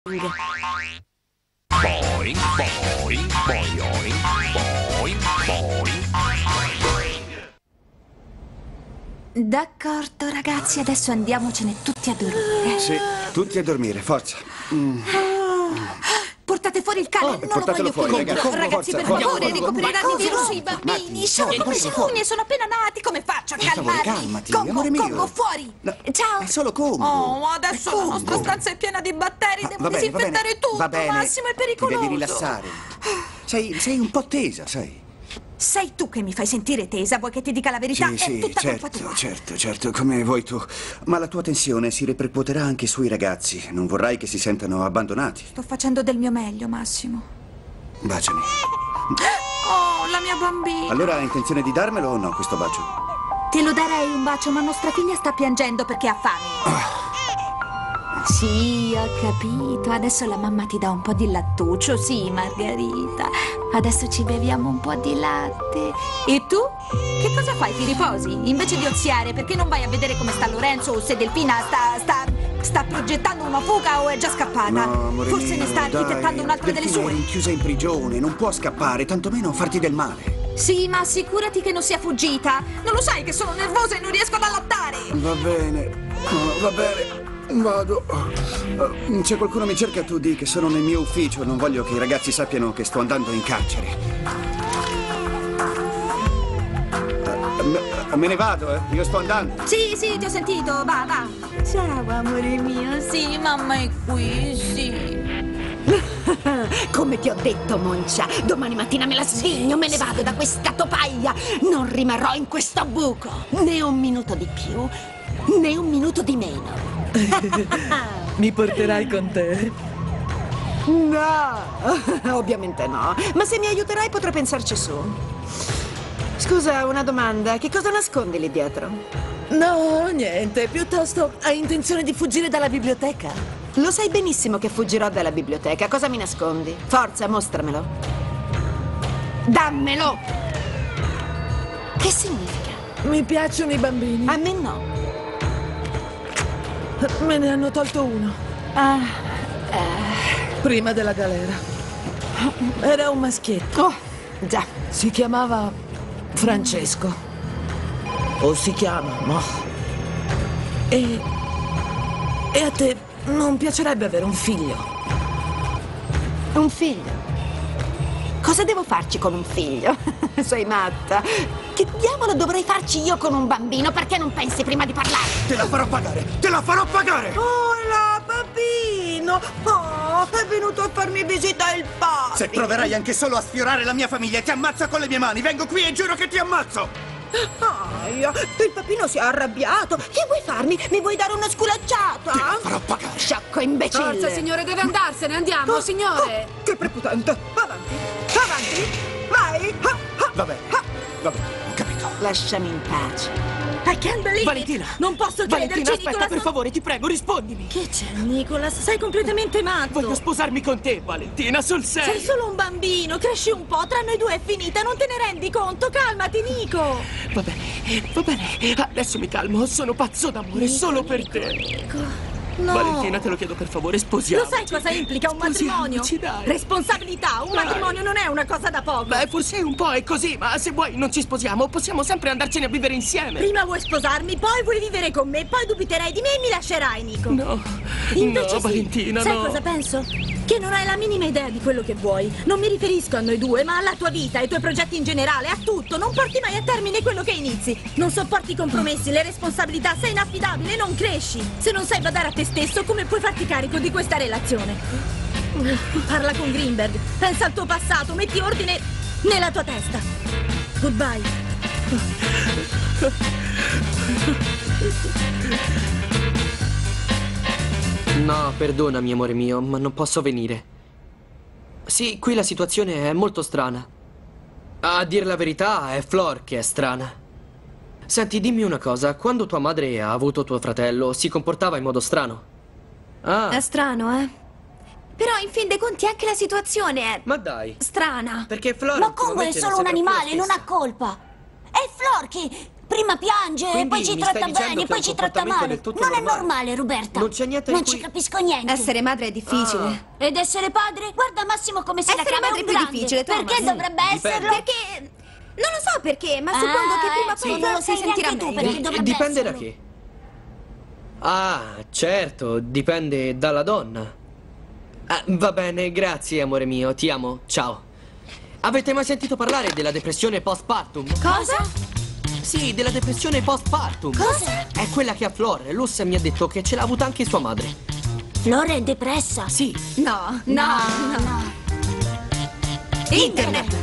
Boing, boing, boing, boing, boing. D'accordo, ragazzi, adesso andiamocene tutti a dormire. Sì, tutti a dormire, forza. Portate fuori il cane, non lo portatelo voglio fuori, più. ragazzi. Ragazzi, per favore, ricopriranno i virus i bambini. Sono come sicune, sono appena nati. Come faccio a calmarli? Calmati, Congo, amore mio. Congo, fuori. No, Ciao. È solo Congo. Oh, adesso È la Congo. nostra stanza è piena di batteri. Devo Va bene, disinfettare tutto. va bene. Massimo, è pericoloso. Ti devi rilassare. Sei un po' tesa, sai. Sei tu che mi fai sentire tesa. Vuoi che ti dica la verità? Sì, È tutta colpa certo, tua. certo, come vuoi tu. Ma la tua tensione si ripercuoterà anche sui ragazzi. Non vorrai che si sentano abbandonati. Sto facendo del mio meglio, Massimo. Baciami. Oh, la mia bambina. Allora hai intenzione di darmelo o no, questo bacio? Te lo darei un bacio, ma nostra figlia sta piangendo perché ha fame. Sì, ho capito. Adesso la mamma ti dà un po' di lattuccio. Sì, Margherita. Adesso ci beviamo un po' di latte. E tu? Che cosa fai? Ti riposi? Invece di oziare, perché non vai a vedere come sta Lorenzo o se Delfina sta progettando una fuga o è già scappata? No, amore Forse mio, ne sta architettando un'altra delle Delfina sue. è rinchiusa in prigione, non può scappare, tantomeno farti del male. Sì, ma assicurati che non sia fuggita. Non lo sai che sono nervosa e non riesco ad allattare. Va bene, va bene. Vado. C'è qualcuno mi cerca, tu di che sono nel mio ufficio. Non voglio che i ragazzi sappiano che sto andando in carcere. Me ne vado, eh. Io sto andando. Sì, ti ho sentito. Va, va. Ciao, amore mio. Sì, mamma è qui, sì. Come ti ho detto, Moncia, domani mattina me la svigno, me ne vado da questa topaia. Non rimarrò in questo buco. Né un minuto di più, né un minuto di meno. Mi porterai con te? No, ovviamente no. Ma se mi aiuterai potrò pensarci su. Scusa, una domanda. Che cosa nascondi lì dietro? No, niente. Piuttosto hai intenzione di fuggire dalla biblioteca? Lo sai benissimo che fuggirò dalla biblioteca. Cosa mi nascondi? Forza, mostramelo. Dammelo! Che significa? Mi piacciono i bambini. A me no. Me ne hanno tolto uno. Prima della galera. Era un maschietto. Oh, già. Si chiamava Francesco. O si chiama, no? E a te non piacerebbe avere un figlio? Un figlio? Cosa devo farci con un figlio? Sei matta? Che diavolo dovrei farci io con un bambino? Perché non pensi prima di parlare? Te la farò pagare! Te la farò pagare! Hola, papino! Oh, è venuto a farmi visita il papi! Se proverai anche solo a sfiorare la mia famiglia, ti ammazzo con le mie mani! Vengo qui e giuro che ti ammazzo! Aia, il papino si è arrabbiato! Che vuoi farmi? Mi vuoi dare una sculacciata? Te la farò pagare! Sciocco imbecille! Forza, signore, deve andarsene, andiamo, signore! Che prepotente! Avanti! Avanti! Vai! Va bene, ho capito. Lasciami in pace. I can't believe it. Valentina! Non posso Valentina, crederci, aspetta, Nicolas, per non- favore, ti prego, rispondimi! Che c'è, Nicolas? Sei completamente matto. Voglio sposarmi con te, Valentina, sul serio! Sei solo un bambino, cresci un po', tra noi due è finita, non te ne rendi conto? Calmati, Nico! Va bene, adesso mi calmo, sono pazzo d'amore solo per te. Nico, no. Valentina, te lo chiedo per favore, sposiamoci. Lo sai cosa implica un matrimonio? Sposiamoci, dai. Responsabilità, un Dai. matrimonio non è una cosa da poco. Beh, forse un po' è così, ma se vuoi non ci sposiamo, possiamo sempre andarcene a vivere insieme. Prima vuoi sposarmi, poi vuoi vivere con me, poi dubiterai di me e mi lascerai, Nico. No, Invece no, sì. Valentina, Sai no. cosa penso? Che non hai la minima idea di quello che vuoi. Non mi riferisco a noi due, ma alla tua vita, ai tuoi progetti in generale, a tutto. Non porti mai a termine quello che inizi. Non sopporti i compromessi, le responsabilità, sei inaffidabile, non cresci. Se non sai badare a te stesso, come puoi farti carico di questa relazione? Parla con Greenberg, pensa al tuo passato, metti ordine nella tua testa. Goodbye. No, perdonami, amore mio, ma non posso venire. Sì, qui la situazione è molto strana. A dir la verità, è Flor che è strana. Senti, dimmi una cosa, quando tua madre ha avuto tuo fratello, si comportava in modo strano? Ah, È strano, eh? Però in fin dei conti anche la situazione è ma dai, strana. perché Flor Ma Congo è ultimamente solo non un sembra più la animale, non stessa. ha colpa. È Flor che Prima piange, Quindi poi ci mi stai tratta dicendo bene, che poi è un ci tratta comportamento male. del tutto Non è normale. normale, Roberta. Non c'è niente Non di ci cui- capisco niente. Essere madre è difficile. Ed essere padre? Guarda Massimo come se la Essere cava, è madre un è più grande. difficile, Thomas. Perché dovrebbe Dipende. esserlo? Perché... Non lo so perché, ma suppongo che prima o sì, poi non lo si sai sentirà neanche tu, meglio. perché dovrebbe Dipende da esserlo. chi. Ah, certo, dipende dalla donna. Ah, va bene, grazie, amore mio, ti amo, ciao. Avete mai sentito parlare della depressione postpartum? Cosa? Sì, della depressione postpartum. Cosa? È quella che ha Flor. Luz mi ha detto che ce l'ha avuta anche sua madre. Flora è depressa. Sì. No. Internet.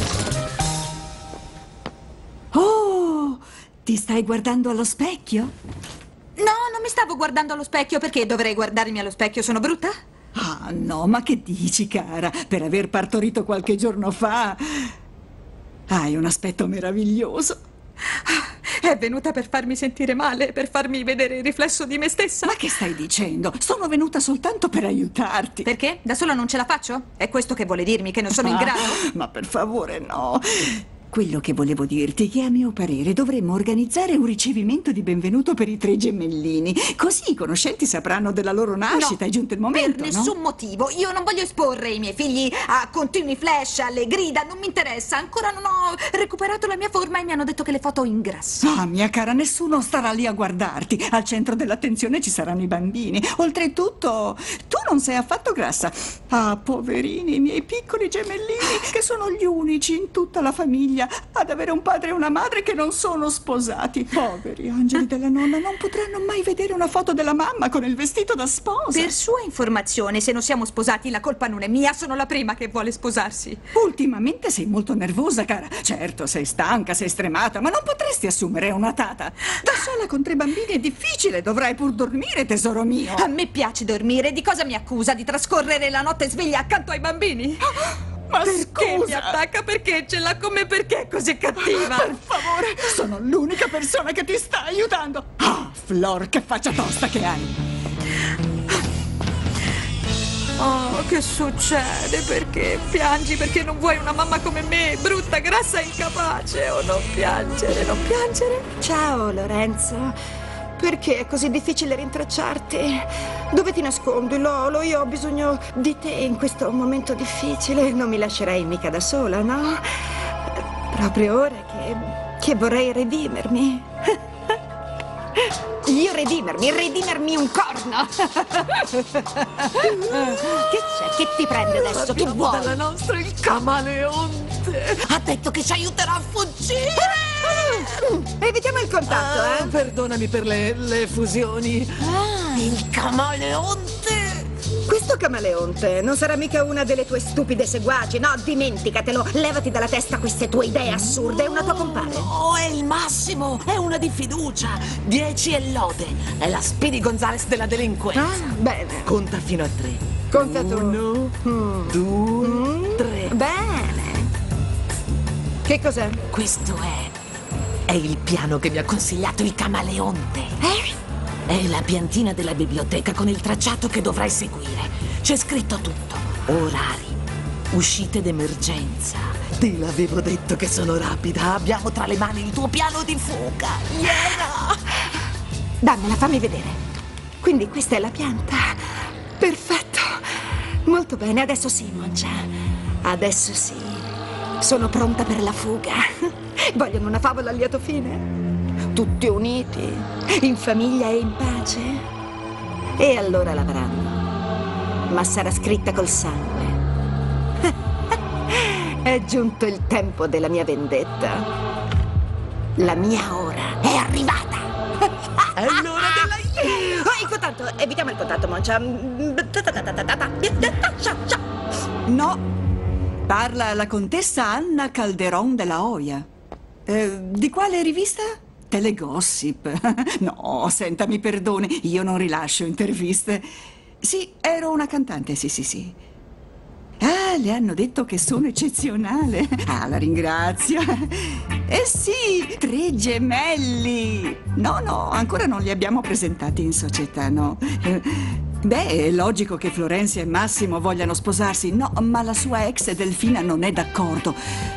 Oh, ti stai guardando allo specchio? No, non mi stavo guardando allo specchio. Perché dovrei guardarmi allo specchio? Sono brutta? Ah, no, ma che dici, cara? Per aver partorito qualche giorno fa, hai un aspetto meraviglioso. È venuta per farmi sentire male, per farmi vedere il riflesso di me stessa. Ma che stai dicendo? Sono venuta soltanto per aiutarti. Perché? Da sola non ce la faccio? È questo che vuole dirmi, che non sono in grado? Ma per favore, no. Quello che volevo dirti è che a mio parere dovremmo organizzare un ricevimento di benvenuto per i 3 gemellini. Così i conoscenti sapranno della loro nascita. No, È giunto il momento, per nessun motivo. Io non voglio esporre i miei figli a continui flash, alle grida, non mi interessa. Ancora non ho recuperato la mia forma e mi hanno detto che le foto ingrasso. Ah, mia cara, nessuno starà lì a guardarti. Al centro dell'attenzione ci saranno i bambini. Oltretutto, tu non sei affatto grassa. Ah, poverini, i miei piccoli gemellini, che sono gli unici in tutta la famiglia ad avere un padre e una madre che non sono sposati. Poveri angeli della nonna, non potranno mai vedere una foto della mamma con il vestito da sposa. Per sua informazione, se non siamo sposati, la colpa non è mia, sono la prima che vuole sposarsi. Ultimamente sei molto nervosa, cara. Certo, sei stanca, sei stremata, ma non potresti assumere una tata. Da sola con 3 bambini è difficile, dovrai pur dormire, tesoro mio. A me piace dormire. Di cosa mi accusa? Di trascorrere la notte sveglia accanto ai bambini? Ma Perché mi scusa! attacca? Perché ce l'ha con me? Perché è così cattiva? Per favore, sono l'unica persona che ti sta aiutando. Ah, Flor, che faccia tosta che hai. Oh, che succede? Perché piangi? Perché non vuoi una mamma come me? Brutta, grassa e incapace. Oh, non piangere, non piangere. Ciao Lorenzo, perché è così difficile rintracciarti? Dove ti nascondi, Lolo? Io ho bisogno di te in questo momento difficile. Non mi lascerai mica da sola, no? Proprio ora che vorrei redimermi. Io redimermi un corno. Che c'è? Che ti prende adesso? Che vuoi? Dalla nostra il camaleonte. Ha detto che ci aiuterà a fuggire. Evitiamo il contatto, Perdonami per le fusioni. Il camaleonte. Questo camaleonte non sarà mica una delle tue stupide seguaci, no? Dimenticatelo. Levati dalla testa queste tue idee assurde. È una tua compare. Oh, è il massimo. È una di fiducia. 10 e lode. È la Speedy Gonzales della delinquenza. Bene. Conta fino a 3. Conta tu. 1, 2, 3. Bene. Che cos'è? Questo è il piano che mi ha consigliato il camaleonte. È la piantina della biblioteca con il tracciato che dovrai seguire. C'è scritto tutto. Orari, uscite d'emergenza. Te l'avevo detto che sono rapida. Abbiamo tra le mani il tuo piano di fuga. Yeah! Dammela, fammi vedere. Quindi questa è la pianta. Perfetto. Molto bene, adesso sì, Moncia. Adesso sì. Sono pronta per la fuga. Vogliono una favola a lieto fine? Tutti uniti, in famiglia e in pace? E allora l'avranno. Ma sarà scritta col sangue. È giunto il tempo della mia vendetta. La mia ora è arrivata. È l'ora della... Oh, il contatto, evitiamo il contatto, Moncia. No, parla la contessa Anna Calderon della Hoya. Di quale rivista? Telegossip. No, senta, mi perdoni, io non rilascio interviste. Sì, ero una cantante, sì. Ah, le hanno detto che sono eccezionale. Ah, la ringrazio. Eh sì, 3 gemelli. No, ancora non li abbiamo presentati in società, no. Beh, è logico che Florenzia e Massimo vogliano sposarsi, no, ma la sua ex Delfina non è d'accordo.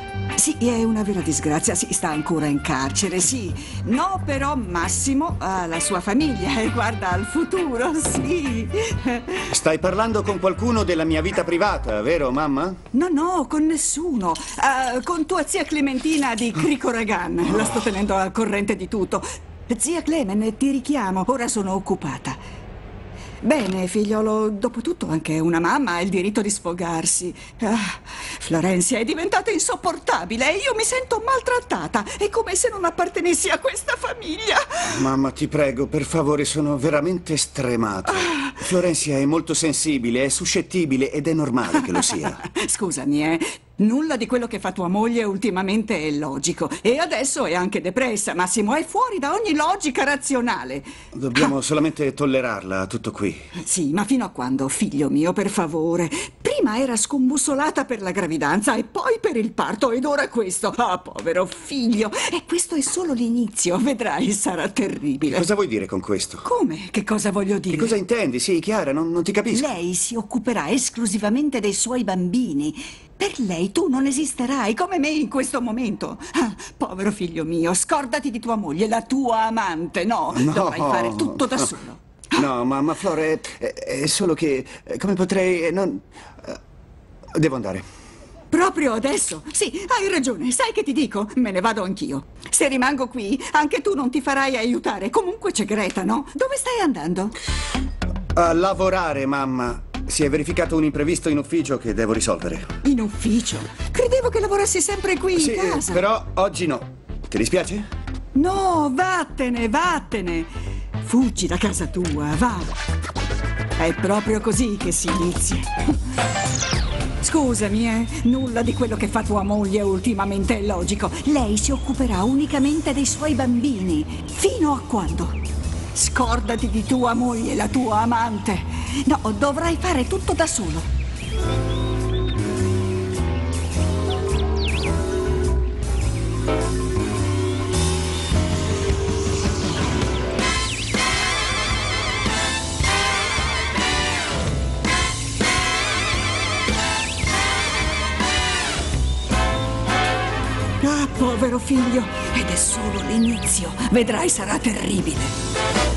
Sì, è una vera disgrazia, sì, sta ancora in carcere, sì. No, però Massimo ha la sua famiglia e guarda al futuro, sì. Stai parlando con qualcuno della mia vita privata, vero, mamma? No, con nessuno. Con tua zia Clementina di Cricoragan. La sto tenendo al corrente di tutto. Zia Clemen, ti richiamo, ora sono occupata. Bene, figliolo, dopotutto anche una mamma ha il diritto di sfogarsi. Florencia è diventata insopportabile e io mi sento maltrattata. È come se non appartenessi a questa famiglia. Mamma, ti prego, per favore, sono veramente stremato. Florencia è molto sensibile, è suscettibile ed è normale che lo sia. Scusami, nulla di quello che fa tua moglie ultimamente è logico. E adesso è anche depressa. Massimo, è fuori da ogni logica razionale. Dobbiamo solamente tollerarla, tutto qui. Sì, ma fino a quando, figlio mio, per favore? Prima era scombussolata per la gravidanza e poi per il parto ed ora questo. Ah, povero figlio. E questo è solo l'inizio, vedrai, sarà terribile. Cosa vuoi dire con questo? Come? Che cosa voglio dire? Che cosa intendi? Sì, Chiara, non ti capisco. Lei si occuperà esclusivamente dei suoi bambini. Per lei tu non esisterai come me in questo momento. Povero figlio mio, scordati di tua moglie, la tua amante. No, dovrai fare tutto da solo. No, mamma, Flore, è solo che... Come potrei... non... devo andare. Proprio adesso? Sì, hai ragione. Sai che ti dico? Me ne vado anch'io. Se rimango qui, anche tu non ti farai aiutare. Comunque c'è Greta, no? Dove stai andando? A lavorare, mamma. Si è verificato un imprevisto in ufficio che devo risolvere. In ufficio? Credevo che lavorassi sempre qui in casa. Sì, però oggi no. Ti dispiace? No, vattene, vattene. Fuggi da casa tua, va. È proprio così che si inizia. Scusami, nulla di quello che fa tua moglie ultimamente è logico. Lei si occuperà unicamente dei suoi bambini. Fino a quando? Scordati di tua moglie, la tua amante. No, dovrai fare tutto da solo. Ah, povero figlio, ed è solo l'inizio. Vedrai, sarà terribile.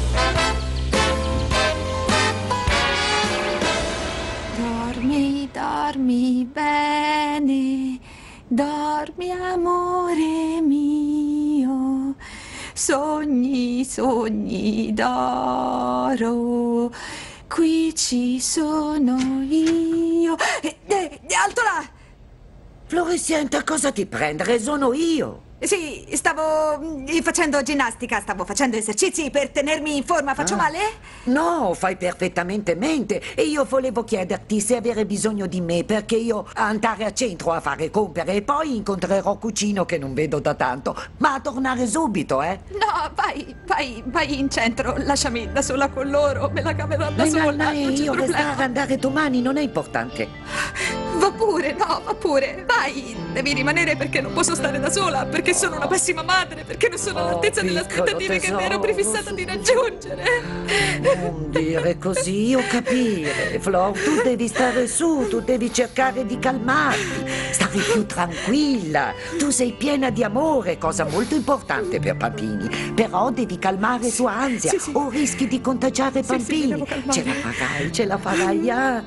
Dormi bene, dormi amore mio, sogni, sogni d'oro, qui ci sono io. Alto là! Floricienta, cosa ti prendere? Sono io. Sì, stavo facendo ginnastica, stavo facendo esercizi per tenermi in forma. Faccio male? No, fai perfettamente mente. E io volevo chiederti se avere bisogno di me, perché io andare a centro a fare compere e poi incontrerò Cucino che non vedo da tanto. Ma a tornare subito, eh? No, vai in centro, lasciami da sola con loro, me la caverò da sola. Io restare andare domani non è importante. Va pure, no, va pure. Vai, devi rimanere perché non posso stare da sola, perché sono una pessima madre, perché non sono all'altezza delle aspettative che mi ero prefissata di raggiungere. Non dire così, io capire. Flor, tu devi stare su, tu devi cercare di calmarti, stare più tranquilla. Tu sei piena di amore, cosa molto importante per bambini. Però devi calmare tua ansia o rischi di contagiare i bambini. Ce la farai, ya.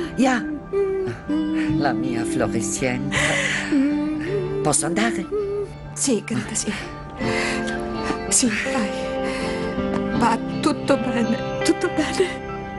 La mia Floricienta. Posso andare? Sì, Greta, sì. Sì, vai. Va tutto bene, tutto bene.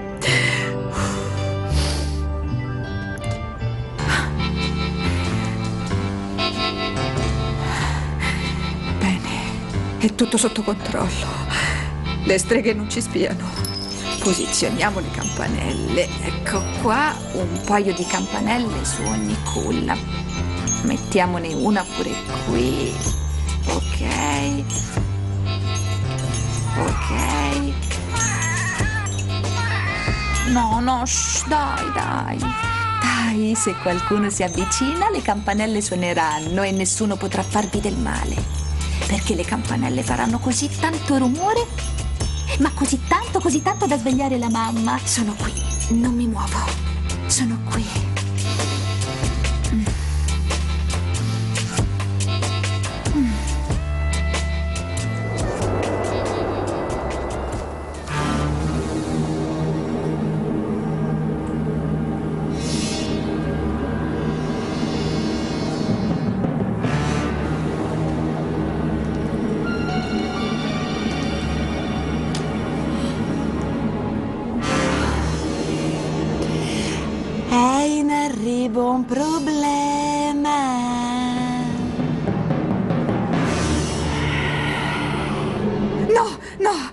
Bene, è tutto sotto controllo. Le streghe non ci spiano. Posizioniamo le campanelle. Ecco qua, un paio di campanelle su ogni culla. Mettiamone una pure qui. Ok. No, shh, dai, se qualcuno si avvicina, le campanelle suoneranno e nessuno potrà farvi del male. Perché le campanelle faranno così tanto rumore, ma così tanto da svegliare la mamma. Sono qui, non mi muovo. Sono qui. arrivo, un problema. No, no.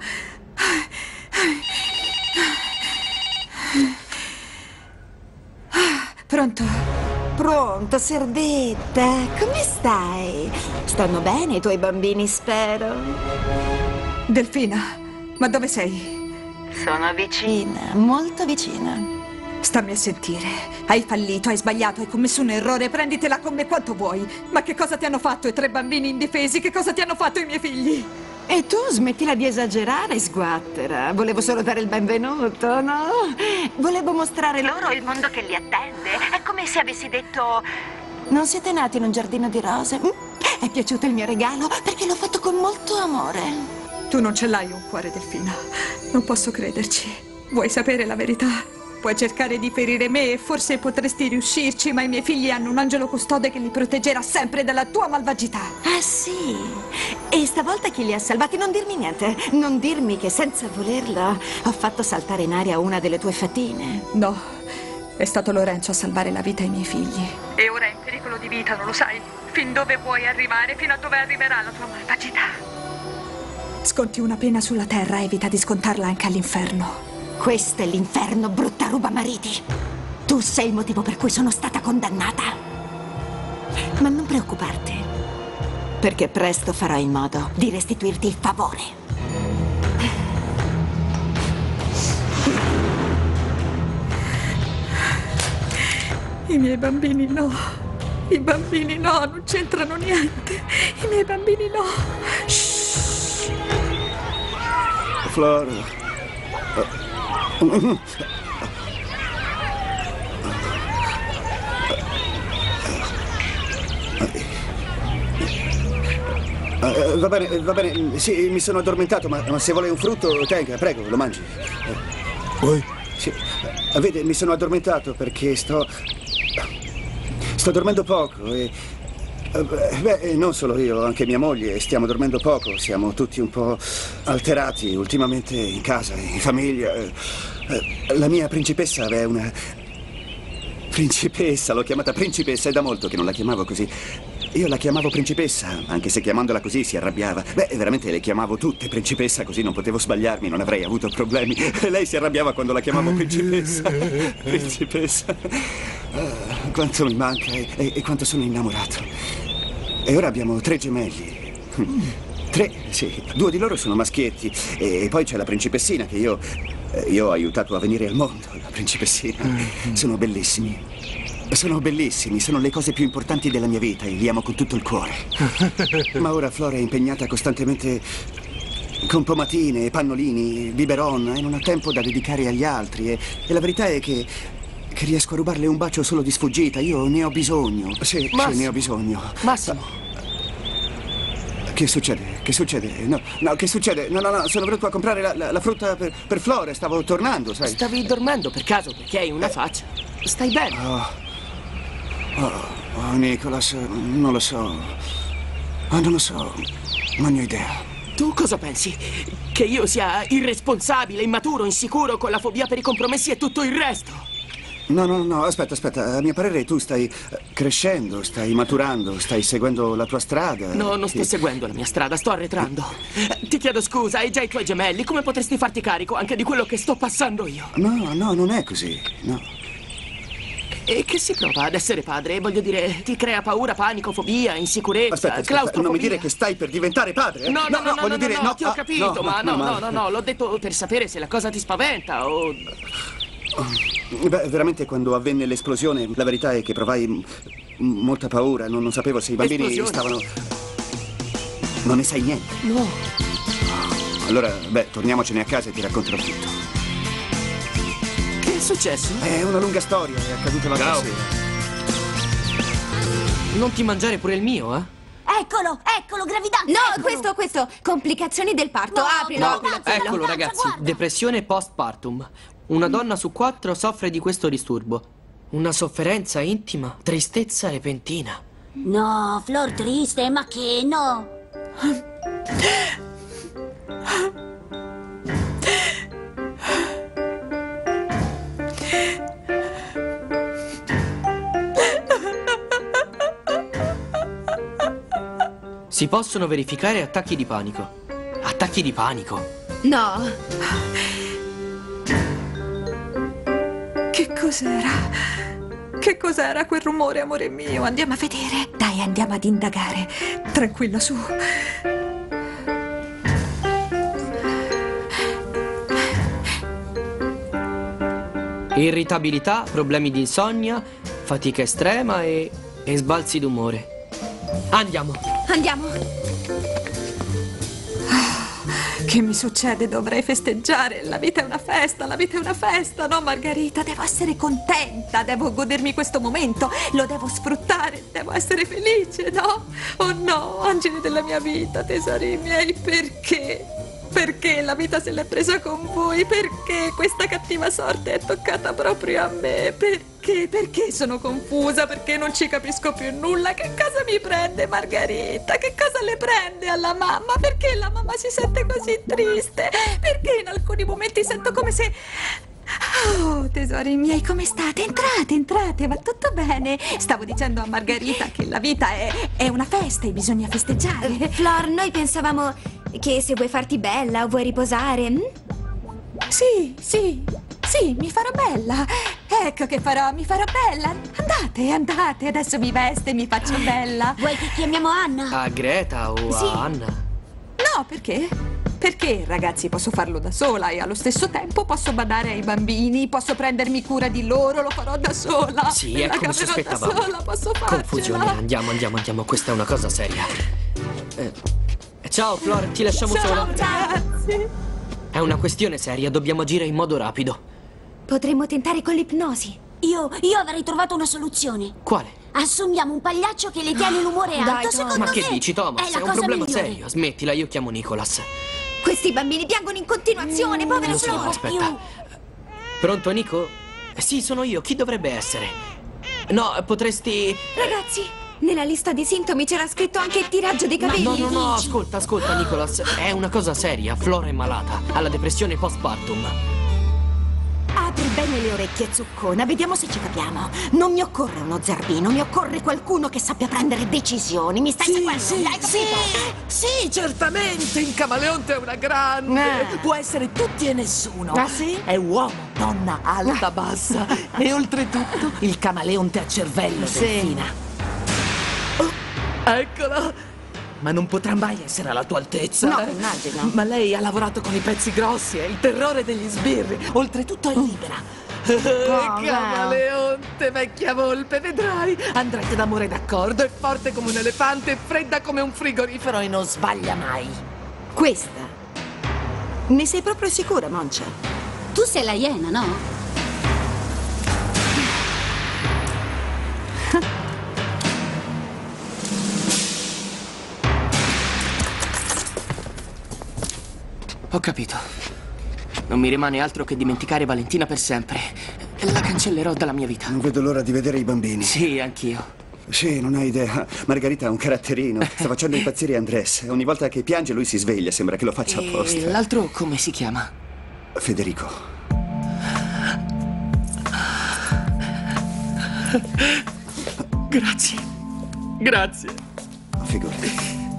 Pronto? Pronto, Serdetta? Come stai? Stanno bene i tuoi bambini, spero? Delfina, ma dove sei? Sono vicina, molto vicina. Stammi a sentire. Hai fallito, hai sbagliato, hai commesso un errore. Prenditela con me quanto vuoi. Ma che cosa ti hanno fatto i 3 bambini indifesi? Che cosa ti hanno fatto i miei figli? E tu smettila di esagerare, sguattera. Volevo solo dare il benvenuto, no? Volevo mostrare loro il mondo che li attende. È come se avessi detto: non siete nati in un giardino di rose? È piaciuto il mio regalo? Perché l'ho fatto con molto amore. Tu non ce l'hai un cuore, Delfina. Non posso crederci. Vuoi sapere la verità? Puoi cercare di ferire me e forse potresti riuscirci, ma i miei figli hanno un angelo custode che li proteggerà sempre dalla tua malvagità. Ah, sì? E stavolta chi li ha salvati? Non dirmi niente. Non dirmi che senza volerla ho fatto saltare in aria una delle tue fatine. No, è stato Lorenzo a salvare la vita ai miei figli. E ora è in pericolo di vita, non lo sai? Fin dove vuoi arrivare, fino a dove arriverà la tua malvagità. Sconti una pena sulla terra, evita di scontarla anche all'inferno. Questo è l'inferno, brutta rubamariti. Tu sei il motivo per cui sono stata condannata. Ma non preoccuparti, perché presto farò in modo di restituirti il favore. I miei bambini no. I bambini no, non c'entrano niente. I miei bambini no. Shh. Flora. Va bene, sì, mi sono addormentato, ma se vuole un frutto, tenga, prego, lo mangi. Poi? Sì, vede, mi sono addormentato perché sto dormendo poco e... Beh, non solo io, anche mia moglie, stiamo dormendo poco, siamo tutti un po' alterati ultimamente in casa, in famiglia. La mia principessa è una... Principessa, l'ho chiamata principessa, è da molto che non la chiamavo così. Io la chiamavo principessa, anche se chiamandola così si arrabbiava. Beh, veramente le chiamavo tutte principessa, così non potevo sbagliarmi, non avrei avuto problemi. Lei si arrabbiava quando la chiamavo principessa. Principessa. Quanto mi manca e quanto sono innamorato. E ora abbiamo 3 gemelli. 3, sì. 2 di loro sono maschietti. E poi c'è la principessina che io ho aiutato a venire al mondo. La principessina. Sono bellissimi. Sono bellissimi, sono le cose più importanti della mia vita e li amo con tutto il cuore. Ma ora Flora è impegnata costantemente con pomatine, pannolini, biberon e non ha tempo da dedicare agli altri. E la verità è che riesco a rubarle un bacio solo di sfuggita. Io ne ho bisogno. Sì, ne ho bisogno. Massimo. Che succede? Che succede? No, che succede? No, sono venuto a comprare la frutta per Flora, stavo tornando, sai. Stavi dormendo per caso perché hai una faccia. Stai bene? Oh, Nicholas, non lo so. Non lo so. Non ne ho idea. Tu cosa pensi? Che io sia irresponsabile, immaturo, insicuro, con la fobia per i compromessi e tutto il resto? No, aspetta. A mio parere tu stai crescendo, stai maturando, stai seguendo la tua strada. No, non sto seguendo la mia strada, sto arretrando. Ti chiedo scusa, hai già i tuoi gemelli, come potresti farti carico anche di quello che sto passando io? No, non è così, no. E che si prova ad essere padre? Voglio dire, ti crea paura, panico, fobia, insicurezza, Aspetta, claustrofobia. non mi dire che stai per diventare padre? No, voglio dire, no, ti ho capito, no, l'ho detto per sapere se la cosa ti spaventa o... Beh, veramente quando avvenne l'esplosione, la verità è che provai molta paura, non sapevo se i bambini stavano... Non ne sai niente? No. Allora, torniamocene a casa e ti racconterò tutto. Che è successo? È una lunga storia, è accaduta l'altra sera. Non ti mangiare pure il mio, eh? Eccolo, gravidanza! No, eccolo. questo. Complicazioni del parto. No, Aprilo. no, aprilo. Eccolo ragazzi, guarda. depressione postpartum. Una donna su 4 soffre di questo disturbo. Una sofferenza intima, tristezza repentina. No, Flor triste, ma che no? Si possono verificare attacchi di panico. Attacchi di panico? No. Che cos'era? Che cos'era quel rumore, amore mio? Andiamo a vedere. Dai, andiamo ad indagare. Tranquilla, su. Irritabilità, problemi di insonnia, fatica estrema e sbalzi d'umore. Andiamo. Andiamo. Che mi succede? Dovrei festeggiare. La vita è una festa, la vita è una festa, no, Margherita? Devo essere contenta, devo godermi questo momento, lo devo sfruttare, devo essere felice, no? Oh no, angeli della mia vita, tesori miei, perché? Perché la vita se l'è presa con voi? Perché questa cattiva sorte è toccata proprio a me? Perché? Perché sono confusa? Perché non ci capisco più nulla? Che cosa mi prende Margherita? Che cosa le prende alla mamma? Perché la mamma si sente così triste? Perché in alcuni momenti sento come se... Oh, tesori miei, come state? Entrate, entrate, va tutto bene. Stavo dicendo a Margherita che la vita è una festa e bisogna festeggiare. Flor, noi pensavamo che se vuoi farti bella o vuoi riposare... Sì, mi farò bella. Ecco che farò, mi farò bella. Andate, adesso mi vesto e mi faccio bella. Vuoi che chiamiamo Anna? A Greta o Sì. a Anna? No, perché? Perché, ragazzi, posso farlo da sola e allo stesso tempo posso badare ai bambini, posso prendermi cura di loro, lo farò da sola. Sì, Me è la come caverò sospettavamo. da sola, posso farcela. Confusione, andiamo, questa è una cosa seria. Ciao Flor, ti lasciamo sola. Grazie. È una questione seria, dobbiamo agire in modo rapido. Potremmo tentare con l'ipnosi. Io avrei trovato una soluzione. Quale? Assumiamo un pagliaccio che le tiene l'umore alto. Dai, Secondo Ma me che dici, Thomas? è la È un cosa problema migliore. serio. Smettila, io chiamo Nicholas. Questi bambini piangono in continuazione, povero Lo so, Flor. aspetta. Pronto, Nico? Sì, sono io. Chi dovrebbe essere? No, potresti... Ragazzi, nella lista di sintomi c'era scritto anche tiraggio dei capelli. No, ascolta, Nicholas. È una cosa seria. Flor è malata. Ha la depressione postpartum. Apri bene le orecchie, zuccona, vediamo se ci capiamo. Non mi occorre uno zerbino, mi occorre qualcuno che sappia prendere decisioni. Mi stai seguendo? L'hai capito? Sì, certamente, il camaleonte è una grande. Può essere tutti e nessuno. Ah, sì? È uomo, donna, alta, bassa. E oltretutto il camaleonte ha cervello, Sì. Delfina. Oh, eccola. Ma non potrà mai essere alla tua altezza. No, immagino. Ma lei ha lavorato con i pezzi grossi, è il terrore degli sbirri. Oltretutto è libera. Camaleonte, vecchia volpe, vedrai. Andrete d'amore d'accordo, è forte come un elefante, fredda come un frigorifero e non sbaglia mai. Questa? Ne sei proprio sicura, Moncia? Tu sei la iena, no? Ho capito. Non mi rimane altro che dimenticare Valentina per sempre. La cancellerò dalla mia vita. Non vedo l'ora di vedere i bambini. Sì, anch'io. Sì, non hai idea. Margherita ha un caratterino. Sta facendo impazzire Andrés. Ogni volta che piange lui si sveglia, sembra che lo faccia apposta. E l'altro come si chiama? Federico. Grazie. Figurati.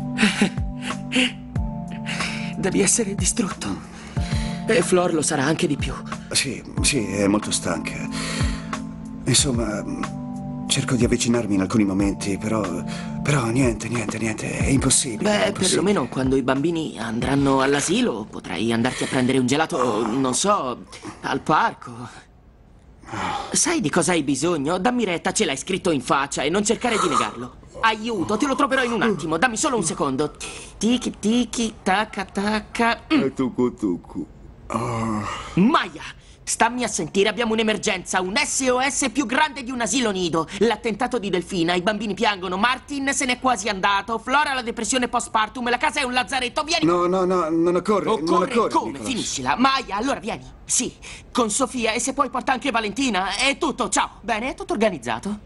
Devi essere distrutto. E Flor lo sarà anche di più. Sì, è molto stanca. Insomma, cerco di avvicinarmi in alcuni momenti, però niente, è impossibile. Beh, è impossibile. perlomeno quando i bambini andranno all'asilo potrai andarti a prendere un gelato, non so, al parco. Sai di cosa hai bisogno? Dammi retta, ce l'hai scritto in faccia e non cercare di negarlo. Aiuto, te lo troverò in un attimo, dammi solo un secondo. Tiki tiki, taka taka. Tucu. Maya, stammi a sentire, abbiamo un'emergenza, un SOS più grande di un asilo nido. L'attentato di Delfina, i bambini piangono, Martin se n'è quasi andato, Flora ha la depressione postpartum, la casa è un lazzaretto, vieni. No, non occorre. Non occorre, come? Nicolas. Finiscila. Maya, allora vieni. Sì, con Sofia e se poi porta anche Valentina. È tutto, ciao. Bene, è tutto organizzato.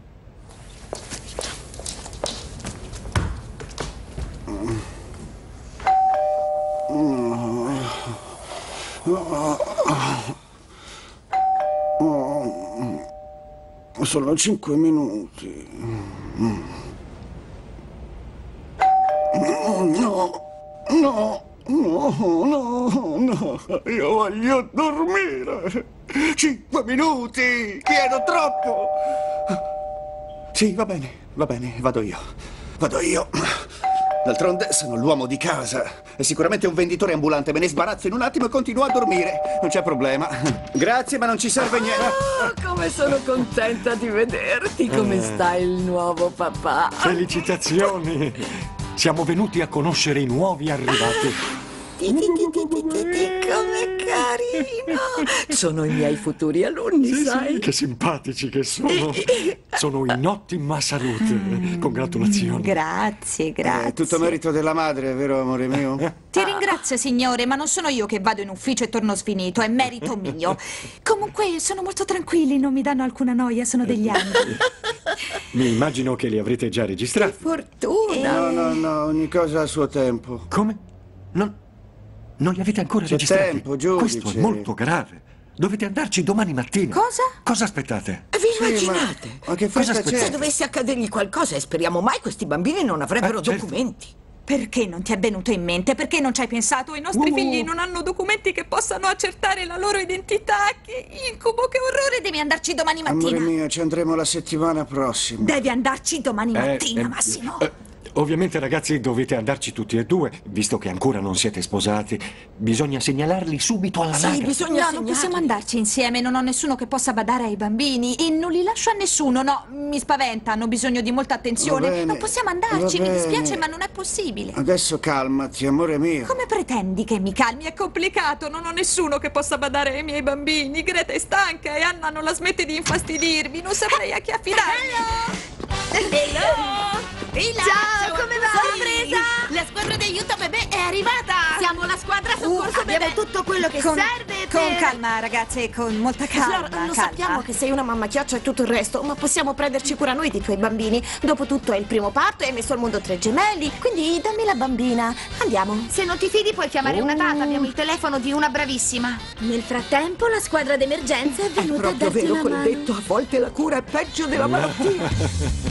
Sono 5 minuti. No, io voglio dormire. 5 minuti, chiedo troppo. Sì, va bene, vado io. D'altronde sono l'uomo di casa. È sicuramente un venditore ambulante, me ne sbarazzo in un attimo e continuo a dormire. Non c'è problema. Grazie, ma non ci serve niente. Oh, come sono contenta di vederti. Come sta il nuovo papà? Felicitazioni! Siamo venuti a conoscere i nuovi arrivati. Come carino! Sono i miei futuri alunni, sai? Sì, che simpatici che sono. Sono in ottima salute. Congratulazioni. Grazie. È tutto merito della madre, vero amore mio? Ti ringrazio, signore, ma non sono io che vado in ufficio e torno sfinito, è merito mio. Comunque sono molto tranquilli, non mi danno alcuna noia, sono degli angeli. Mi immagino che li avrete già registrati. Fortuna! No, ogni cosa a suo tempo. Come? Non li avete ancora registrati? Tempo, giudice. Questo è molto grave. Dovete andarci domani mattina. Cosa? Cosa aspettate? Vi immaginate? Ma che Cosa fretta aspettate? Se dovesse accadergli qualcosa, e speriamo mai, questi bambini non avrebbero certo. documenti. Perché non ti è venuto in mente? Perché non ci hai pensato? I nostri figli non hanno documenti che possano accertare la loro identità. Che incubo, che orrore! Devi andarci domani mattina. Amore mio, ci andremo la settimana prossima. Devi andarci domani mattina, Massimo. Ovviamente, ragazzi, dovete andarci tutti e due, visto che ancora non siete sposati. Bisogna segnalarli subito alla Sì, naga. bisogna Non possiamo andarci insieme, non ho nessuno che possa badare ai bambini e non li lascio a nessuno, no, mi spaventa, hanno bisogno di molta attenzione. Va bene, Non possiamo andarci, va mi dispiace, bene. ma non è possibile. Adesso calmati, amore mio. Come pretendi che mi calmi? È complicato, non ho nessuno che possa badare ai miei bambini. Greta è stanca e Anna non la smette di infastidirmi, non saprei a chi affidarmi. Ciao, come va? Sorpresa! La squadra di aiuto bebè è arrivata! Siamo la squadra soccorso bebè! Abbiamo tutto quello che serve per... Con calma, ragazze, con molta calma. Flora, lo calma. sappiamo che sei una mamma chioccia e tutto il resto, ma possiamo prenderci cura noi dei tuoi bambini. Dopotutto è il primo parto e hai messo al mondo 3 gemelli, quindi dammi la bambina. Andiamo. Se non ti fidi puoi chiamare una tata, abbiamo il telefono di una bravissima. Nel frattempo la squadra d'emergenza è venuta a Proprio darti vero una quel mano. detto, a volte la cura è peggio della malattia.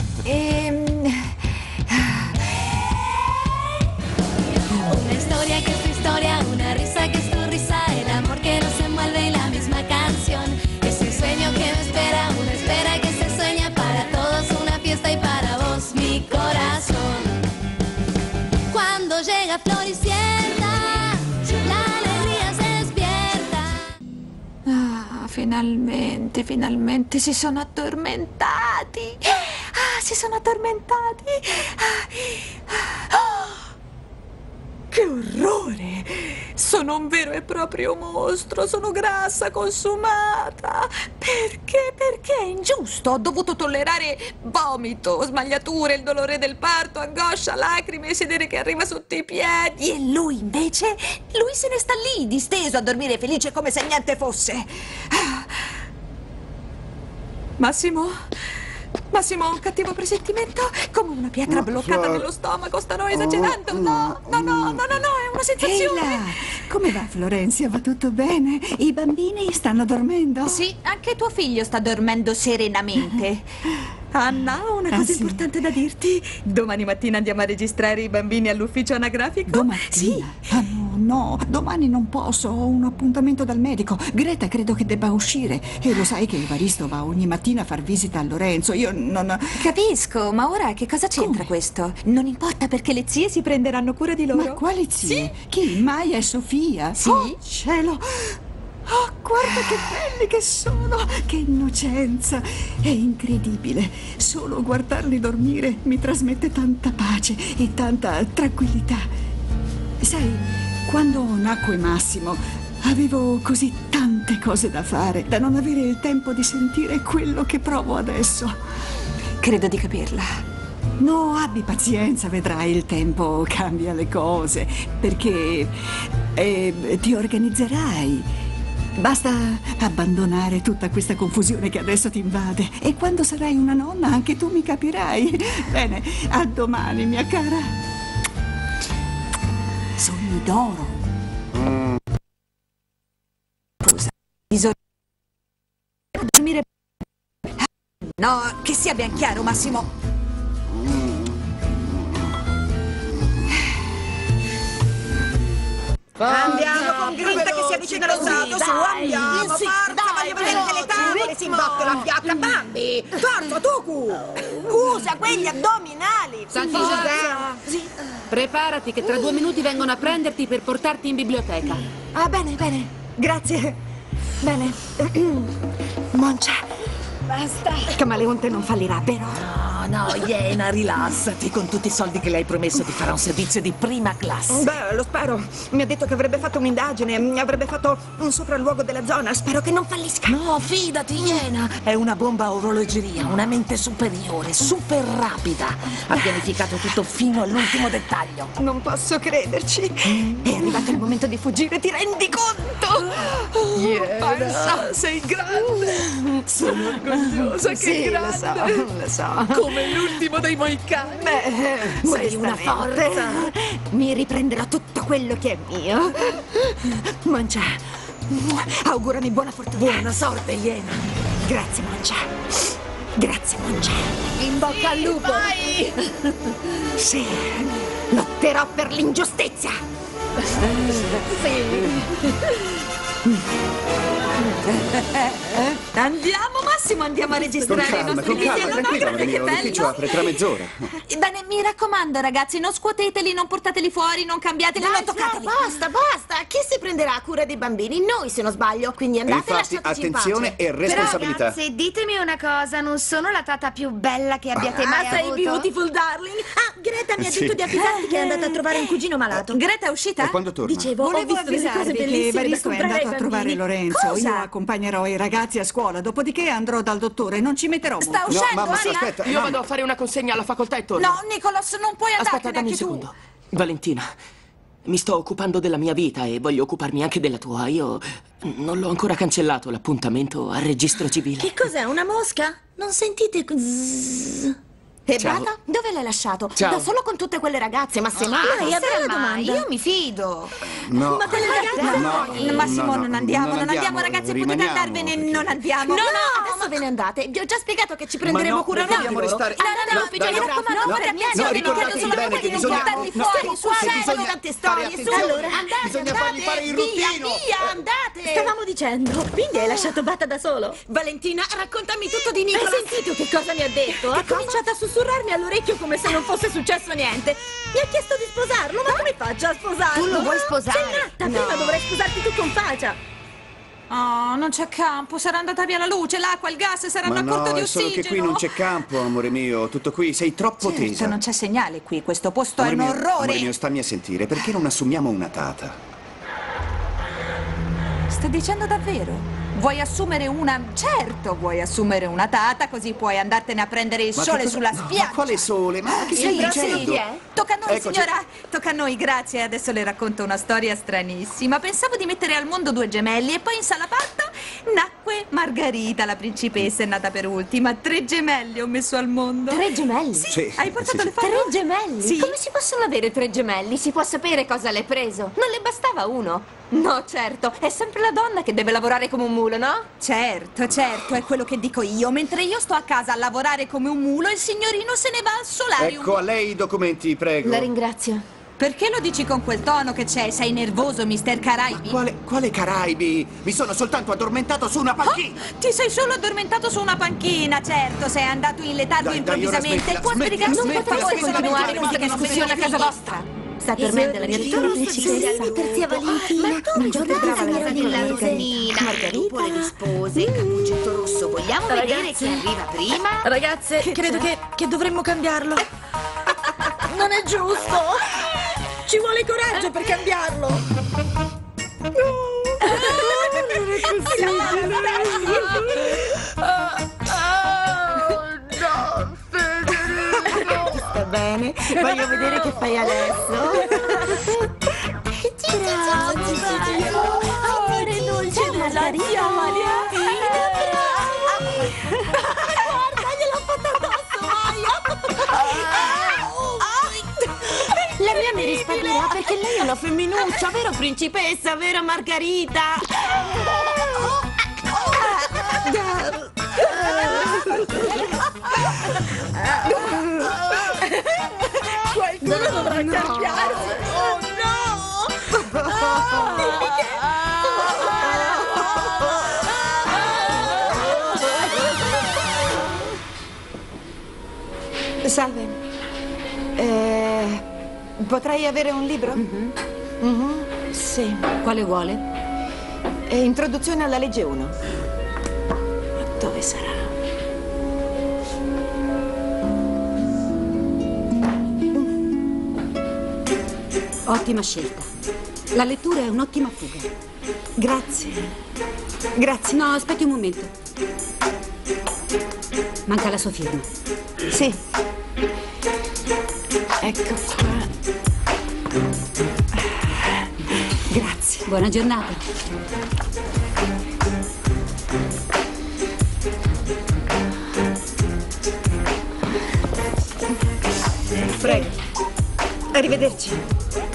Una historia que es tu historia, una risa que es tu risa, el amor que nos envuelve y la misma canción. Es un sueño que me espera, una espera que se sueña para todos, una fiesta y para vos, mi corazón. Cuando llega Floricienta, la alegría se despierta. Ah, finalmente si sono addormentati. Ah, si sono addormentati. Che orrore! Sono un vero e proprio mostro, sono grassa, consumata. Perché? Perché è ingiusto? Ho dovuto tollerare vomito, smagliature, il dolore del parto, angoscia, lacrime, sedere che arriva sotto i piedi. E lui invece? Lui se ne sta lì, disteso a dormire felice come se niente fosse. Massimo, ho un cattivo presentimento, come una pietra bloccata nello stomaco. Stanno esagerando. No, è una sensazione. Ehi là, come va Florenzia? Va tutto bene? I bambini stanno dormendo? Sì, anche tuo figlio sta dormendo serenamente. Anna, ho una cosa importante da dirti. Domani mattina andiamo a registrare i bambini all'ufficio anagrafico. Domattina? Sì. Ah, no, domani non posso, ho un appuntamento dal medico. Greta credo che debba uscire. E lo sai che Evaristo va ogni mattina a far visita a Lorenzo. Io non... Capisco, ma ora che cosa c'entra questo? Non importa perché le zie si prenderanno cura di loro. Ma quali zie? Sì. Chi? Maya e Sofia? Sì. Oh, cielo! Oh, guarda che belli che sono! Che innocenza! È incredibile. Solo guardarli dormire mi trasmette tanta pace e tanta tranquillità. Sai, quando nacque Massimo, avevo così tante cose da fare, da non avere il tempo di sentire quello che provo adesso. Credo di capirla. No, abbi pazienza, vedrai, il tempo cambia le cose, perché ti organizzerai. Basta abbandonare tutta questa confusione che adesso ti invade e quando sarai una nonna anche tu mi capirai. Bene, a domani, mia cara. Sogni d'oro. Scusa, bisogna dormire. No, che sia ben chiaro, Massimo. Andiamo con grinta che si avvicina lo stato, su, andiamo, forza, voglio vedere che le tavole si imbotte la fiacca, Bambi! Forza, Tucu! Usa quegli addominali! Sant'Isacco, preparati che tra 2 minuti vengono a prenderti per portarti in biblioteca. Ah, bene, bene, grazie. Bene. Moncia, basta. Camaleonte non fallirà, vero? No, Iena, rilassati. Con tutti i soldi che le hai promesso ti farà un servizio di prima classe. Beh, lo spero. Mi ha detto che avrebbe fatto un'indagine, avrebbe fatto un sopralluogo della zona. Spero che non fallisca. No, fidati, Iena. È una bomba a orologeria, una mente superiore, super rapida. Ha pianificato tutto fino all'ultimo dettaglio. Non posso crederci. È arrivato il momento di fuggire, ti rendi conto? Iena, sei grande. Sono orgogliosa, che sì, grande. Lo so. Come l'ultimo dei Moicani. Sei una forza. Mi riprenderò tutto quello che è mio. Moncia, augurami buona fortuna. Buona sorte, Iena. Grazie, Moncia. Grazie, Moncia. In bocca al lupo. Vai! Sì, lotterò per l'ingiustizia. Andiamo, Massimo, andiamo a registrare i nostri con calma, video. tranquillo, amore mio, che l'ufficio bello. apre tra mezz'ora. Bene, mi raccomando, ragazzi, non scuoteteli, non portateli fuori, non cambiateli, non toccateli. Basta, basta. Chi si prenderà cura dei bambini? Noi, se non sbaglio. Quindi E andate e infatti, lasciateci attenzione in pace. e responsabilità. Però, ragazzi, ditemi una cosa, non sono la tata più bella che abbiate mai sei avuto? beautiful, darling. Ah, Greta mi ha Sì. detto di avvisarti che è andata a trovare un cugino malato. Greta è uscita? E quando torna? Dicevo, ho Volevo visto delle cose avvisarvi che bellissime da Evaristo è comprare andato ai a trovare bambini. Lorenzo. Cosa? Io accompagnerò i ragazzi a scuola, dopodiché andrò dal dottore. Non ci metterò molto. Sta uscendo, mamma, Anna? aspetta. Io vado a fare una consegna alla facoltà e torno. No, Nicholas, non puoi Aspetta, andartene dammi un anche tu. secondo. Valentina, mi sto occupando della mia vita e voglio occuparmi anche della tua. Io non l'ho ancora cancellato l'appuntamento al registro civile. Che cos'è, una mosca? Non sentite? Zzz. E Ciao. Bata? Dove l'hai lasciato? Ciao. Da solo con tutte quelle ragazze, ma se mai? Dai, è bella domanda. Io mi fido. No. Ma quelle ragazze? No, Massimo, no, non andiamo, ragazzi, potete rimaniamo, andarvene, perché- non andiamo. No, adesso ve ne andate. Vi ho già spiegato che ci prenderemo no, cura dobbiamo noi. restare- No, ufficio, dai, mi raccomando, no, fate attenzione, no, non ricordatevi chiedo solo bene voi che di non bisogna- portarli no, fuori, che su, bisogna tante stare storie, su. attenzione. Allora, andate, Bisogna fargli fare il via, routino. via, andate. Stavamo dicendo, quindi hai lasciato Bata da solo? Valentina, raccontami tutto di Hai Nicola. sentito che cosa mi ha detto? Ha cominciato a sussurrarmi all'orecchio come se non fosse successo niente. Mi ha chiesto di sposarlo, ma come faccio a sposarlo? Tu lo vuoi sposare? Sei matta, prima dovrei sposarti tu con Facia. Oh, non c'è campo, sarà andata via la luce, l'acqua, il gas, saranno Ma a corto no, di è solo ossigeno. che qui non c'è campo, amore mio. Tutto qui, sei troppo tesa. Non c'è segnale qui, questo posto Amore è un mio, orrore. amore mio, stammi a sentire. Perché non assumiamo una tata? Stai dicendo davvero? Vuoi assumere una... Certo, vuoi assumere una tata, così puoi andartene a prendere il Ma sole che cosa- sulla no, spiaggia. Ma quale sole? Ma che Il stai prossimo dicendo? chi è? Tocca a noi, Eccoci. signora. Tocca a noi, grazie. Adesso le racconto una storia stranissima. Pensavo di mettere al mondo 2 gemelli e poi in sala parto nacque Margherita, la principessa, è nata per ultima. 3 gemelli ho messo al mondo. 3 gemelli? Sì, Hai portato sì, le sì. foto? 3 gemelli? Sì. Come si possono avere 3 gemelli? Si può sapere cosa l'hai preso? Non le bastava uno? No, certo, è sempre la donna che deve lavorare come un mulo, no? Certo, certo, è quello che dico io. Mentre io sto a casa a lavorare come un mulo, il signorino se ne va al solarium. Ecco, a lei i documenti, prego. La ringrazio. Perché lo dici con quel tono che c'è? Sei nervoso, Mr. Caraibi? Quale Caraibi? Mi sono soltanto addormentato su una panchina. Ti sei solo addormentato su una panchina, certo. Sei andato in letargo Dai, dai, ora improvvisamente. smettila, Può smettila, spiegarmi Non smettila, potreste smettila, continuare smettila, questa smettila, discussione a casa vostra. Sta per mettere la virtù principessa. Per zia Valentina. Un giorno brava brava la la signorina Margherita. Margherita. Dopo le rispose, Cappuccetto Rosso. Vogliamo vedere Ragazzi. chi arriva prima? Ragazze, credo che dovremmo cambiarlo. Non è giusto. Ci vuole coraggio per cambiarlo. Sta bene. Voglio vedere che fai adesso. Amore dolce della zia Guarda, gliel'ho fatta addosso, La mia mi risparmierà perché lei è una femminuccia, vero principessa, vero Margherita? Qualcuno dovrà cambiarsi. Oh no! Salve. Potrei avere un libro? Sì. Quale vuole? Introduzione alla legge 1. Dove sarà? Ottima scelta. La lettura è un'ottima fuga. Grazie. Grazie. No, aspetti un momento. Manca la sua firma. Sì. Ecco qua. Grazie. Buona giornata. Prego. Arrivederci.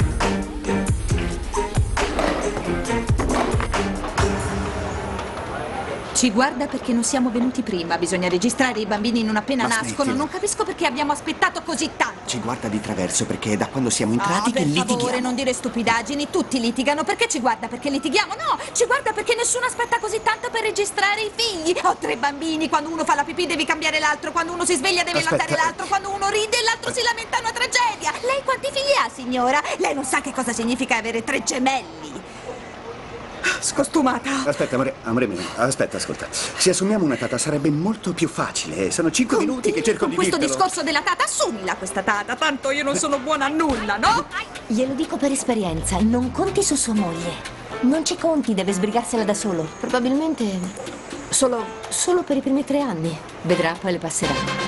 Ci guarda perché non siamo venuti prima. Bisogna registrare i bambini non appena Ma nascono. smettila. Non capisco perché abbiamo aspettato così tanto. Ci guarda di traverso perché è da quando siamo entrati che Per favore, litighiamo. non dire stupidaggini. Tutti litigano. Perché ci guarda perché litighiamo? No, ci guarda perché nessuno aspetta così tanto per registrare i figli. Ho 3 bambini. Quando uno fa la pipì devi cambiare l'altro. Quando uno si sveglia deve Aspetta. lattare l'altro. Quando uno ride l'altro si lamenta. È una tragedia. Lei quanti figli ha, signora? Lei non sa che cosa significa avere 3 gemelli. Scostumata. Aspetta, amore mio, aspetta, ascolta. Se assumiamo una tata sarebbe molto più facile. Sono 5 minuti che cerco Con di questo dirtelo. discorso della tata, assumila questa tata. Tanto io non sono buona a nulla, no? Glielo dico per esperienza, non conti su sua moglie. Non ci conti, deve sbrigarsela da solo. Probabilmente solo per i primi 3 anni. Vedrà, poi le passerà.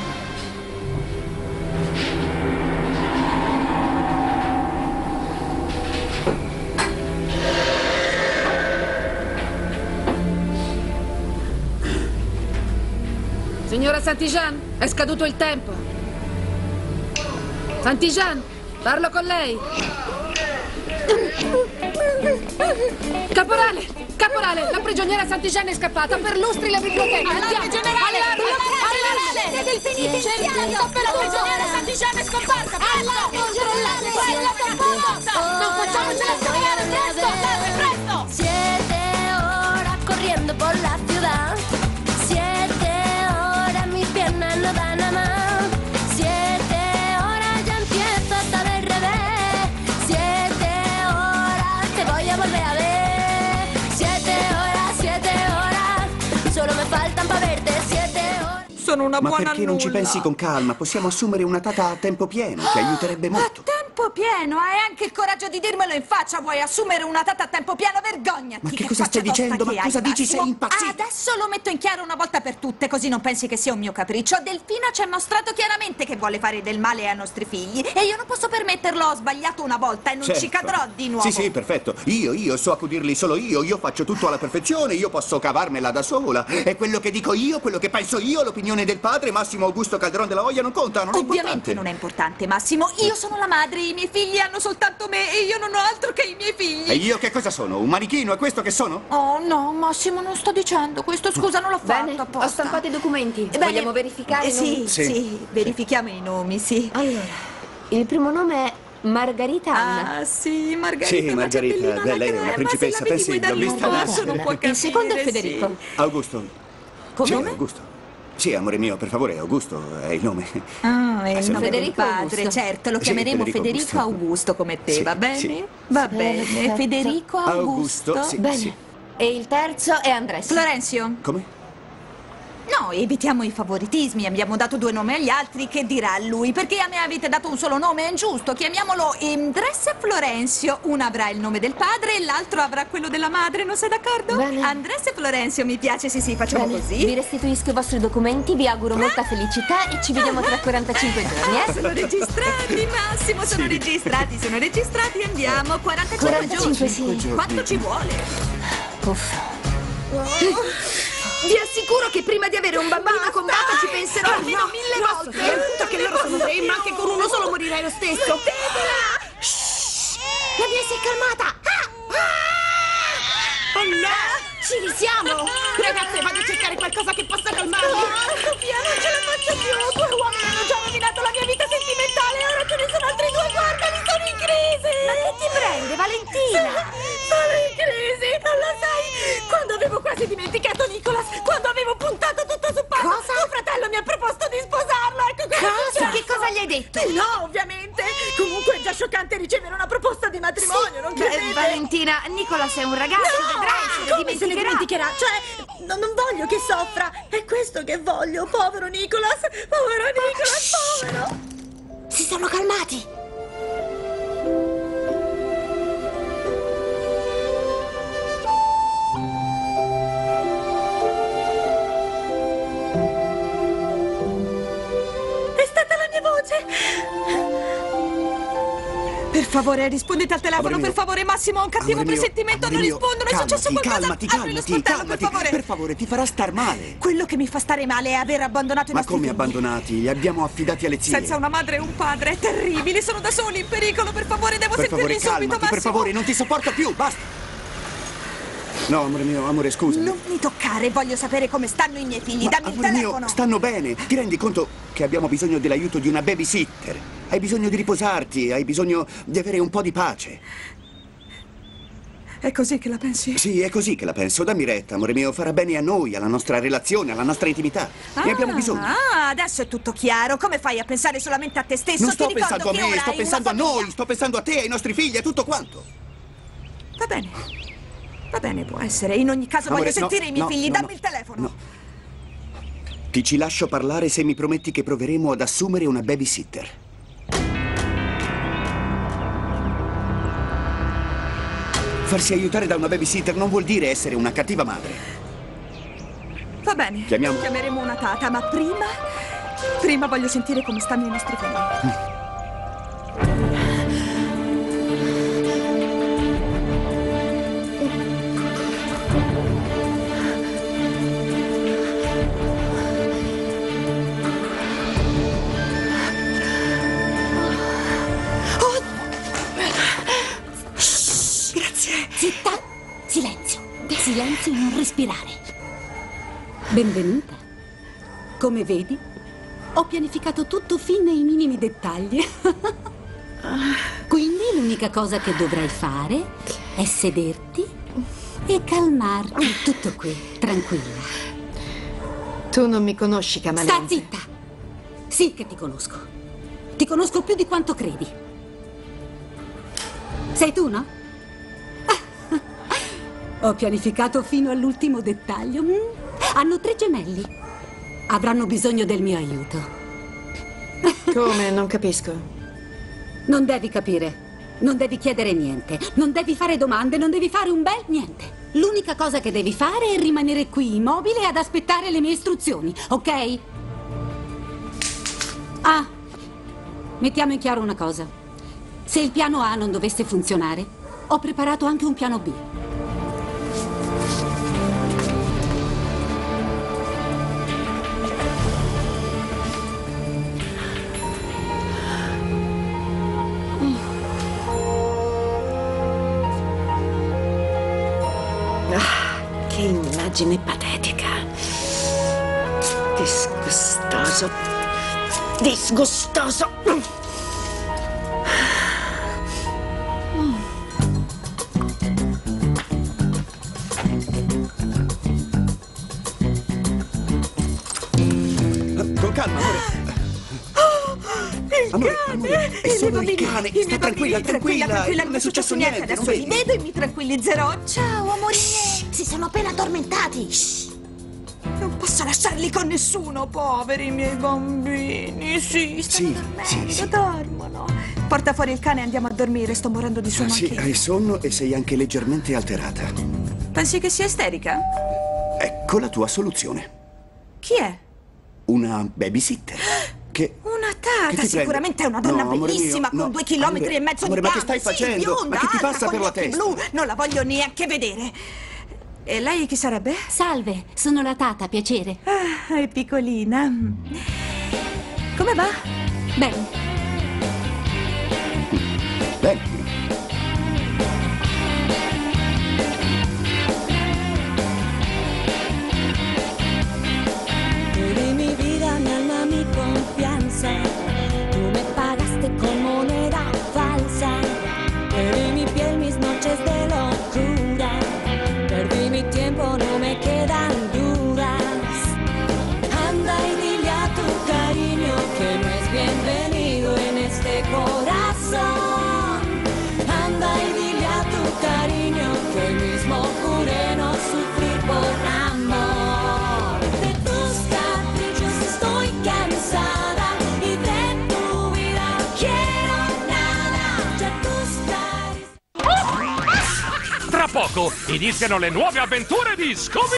Signora Santijan, è scaduto il tempo. Santijan, parlo con lei. Caporale, la prigioniera Santijan è scappata. Per lustri la biblioteca. Allarme generale! Allarme! Del penitenziario! La prigioniera Santijan è scomparsa! Controllate! Quella composta! Non facciamocela scoprire! Presto! 7 horas corriendo por la ciudad. 7 horas mis piernas no dan a más. 7 horas ya empiezo hasta del revés. 7 horas te voy a volver a ver. 7 horas, solo me faltan pa' verte. 7 horas. Sono una Ma buona perché non ci nulla. pensi con calma? Possiamo assumere una tata a tempo pieno, che aiuterebbe molto. Tempo pieno, hai anche il coraggio di dirmelo in faccia. Vuoi assumere una tata a tempo pieno? Vergognati! Ma che cosa stai faccia tosta dicendo? che Ma hai, cosa dici? Massimo. Sei impazzito? Adesso lo metto in chiaro una volta per tutte, così non pensi che sia un mio capriccio. Delfina ci ha mostrato chiaramente che vuole fare del male ai nostri figli e io non posso permetterlo. Ho sbagliato una volta e non ci Certo. cadrò di nuovo. Sì, perfetto. Io so accudirli solo io faccio tutto alla perfezione, io posso cavarmela da sola. È quello che dico io, quello che penso io, l'opinione del padre, Massimo Augusto Calderon della Hoya non conta, non è Ovviamente importante. non è importante, Massimo. Io sono la madre, i miei figli hanno soltanto me e io non ho altro che i miei figli. E io che cosa sono? Un manichino, è questo che sono? Oh no, Massimo, non sto dicendo questo. Scusa, non l'ho fatto Bene, apposta. ho stampato i documenti. Bene. Vogliamo verificare i Sì, nomi? sì, verifichiamo i nomi, sì. Allora, il primo nome è Margarita Anna. Ah, sì, Margherita. Sì, ma Margherita, c'è bellina lei è la una crema, principessa, se la vedi pensi, puoi l'ho dargli un vista bacio, nascere. non può capire. Il secondo è sì. Federico. Augusto. Come? Sì, Augusto. Sì, amore mio, per favore, Augusto è il nome. Ah, è il se no- nome del Federico padre, Augusto. certo, lo Sì, chiameremo Federico Federico Augusto. Augusto come te, Sì, va bene? sì. Va bene, Perfetto. Federico Augusto. Sì, Bene. sì. E il terzo è Andres. Florenzio. Come? No, evitiamo i favoritismi, abbiamo dato 2 nomi agli altri, che dirà lui? Perché a me avete dato un solo nome, è ingiusto, chiamiamolo Andres e Florenzio. Uno avrà il nome del padre e l'altro avrà quello della madre, non sei d'accordo? Bene. Andres e Florenzio, mi piace, sì, facciamo Bene, così. vi restituisco i vostri documenti, vi auguro molta felicità e ci vediamo tra 45 giorni, Sono registrati, Massimo, sono registrati, andiamo. 45 45, giorni. sì. Quanto ci vuole? Uff. Vi assicuro che prima di avere un bambino con Bata ci penserò almeno 1000 volte. Tanto che loro sono 3, ma anche con uno solo morirai lo stesso. La mia si è calmata. Oh no! Ci risiamo! Ragazze, vado a cercare qualcosa che possa calmarmi. Sofia, non ce la faccio più. 2 uomini hanno già rovinato la mia vita sentimentale. Ora ce ne sono altri 2. Guarda, sono in crisi. Ma che ti prende, Valentina? Sono in detto? No, ovviamente. Comunque è già scioccante ricevere una proposta di matrimonio, non credete? Valentina, Nicolas è un ragazzo, vedrai, se ne Come se ne dimenticherà? Cioè, non voglio che soffra. È questo che voglio, povero Nicolas. Povero Nicolas, povero. Si sono calmati. È stata la mia voce. Per favore, rispondete al telefono, Amore per mio. favore, Massimo, ho un cattivo Amore mio, presentimento, non amore mio, rispondono, è successo qualcosa. Calmati, Apri lo sportello, per favore. Per favore, ti farà star male. Quello che mi fa stare male è aver abbandonato i Ma nostri come figli. abbandonati? Li abbiamo affidati alle zie. Senza una madre e un padre, è terribile, sono da soli, in pericolo, per favore, devo Per favore, sentirli subito, calmati, Massimo. per favore, non ti sopporto più, basta. No, amore mio, amore, scusa. Non mi toccare, voglio sapere come stanno i miei figli, dammi il Amore telefono. mio, stanno bene. Ti rendi conto che abbiamo bisogno dell'aiuto di una babysitter? Hai bisogno di riposarti, hai bisogno di avere un po' di pace. È così che la pensi? Sì, è così che la penso. Dammi retta, amore mio, farà bene a noi, alla nostra relazione, alla nostra intimità. Ne abbiamo bisogno. Ah, adesso è tutto chiaro. Come fai a pensare solamente a te stesso? Non Ti sto ricordo pensando a che me, ora sto hai pensando a una famiglia. noi, sto pensando a te, ai nostri figli, a tutto quanto. Va bene. Va bene, può essere. In ogni caso Amore, voglio sentire i miei figli. Dammi il telefono. No. Ti ci lascio parlare se mi prometti che proveremo ad assumere una babysitter. Farsi aiutare da una babysitter non vuol dire essere una cattiva madre. Va bene. Chiamiamo? Chiameremo una tata, ma prima voglio sentire come stanno i nostri figli. Grazie. Zitta. Silenzio. Silenzio e non respirare. Benvenuta. Come vedi, ho pianificato tutto fin nei minimi dettagli. Quindi l'unica cosa che dovrai fare è sederti e calmarti. Tutto qui, tranquilla. Tu non mi conosci, camaleonte. Sta zitta. Sì che ti conosco. Ti conosco più di quanto credi. Sei tu, no? Ho pianificato fino all'ultimo dettaglio. Hanno 3 gemelli. Avranno bisogno del mio aiuto. Come? Non capisco. Non devi capire. Non devi chiedere niente. Non devi fare domande. Non devi fare un bel niente. L'unica cosa che devi fare è rimanere qui immobile ad aspettare le mie istruzioni, ok? Ah, mettiamo in chiaro una cosa. Se il piano A non dovesse funzionare, ho preparato anche un piano B. Che immagine patetica. Disgustoso. Disgustoso. Con calma, amore. Amore, amore, è solo il cane. Sta tranquilla, tranquilla. Non è successo niente, non Adesso li vedi? vedo e mi tranquillizzerò. Ciao, amori miei. Si sono appena addormentati. Non posso lasciarli con nessuno, poveri miei bambini. Sì, stanno dormendo, dormono. Porta fuori il cane e andiamo a dormire. Sto morendo di sonno Sì, anch'io. hai sonno e sei anche leggermente alterata. Pensi che sia isterica? Ecco la tua soluzione. Chi è? Una babysitter. Che... Una Che tata, ti prende? sicuramente è una donna No, amore bellissima, mio, con no. 2 chilometri Amore, e mezzo amore, di ma che gambe. stai Sì, facendo? bionda, Ma che ti alta, passa con per gli la occhi testa? blu. Non la voglio neanche vedere. E lei chi sarebbe? Salve, sono la tata, piacere. Ah, è piccolina. Come va? Bene. Bene. Di mi vida, mi alma, mi confianza. Tú me pagaste con moneda falsa. Perdí mi piel, mis noches de locura. Perdí mi tiempo, no me quedan dudas. Anda y dile a tu cariño que no es bienvenido. iniziano le nuove avventure di Scooby!